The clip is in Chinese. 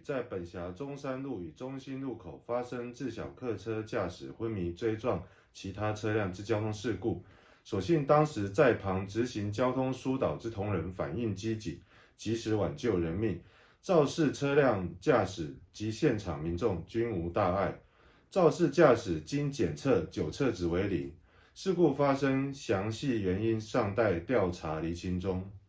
在本辖中山路与中心路口发生自小客车驾驶昏迷追撞其他车辆之交通事故，所幸当时在旁执行交通疏导之同仁反应积极，及时挽救人命，肇事车辆驾驶及现场民众均无大碍。肇事驾驶经检测酒测值为0，事故发生详细原因尚待调查厘清中。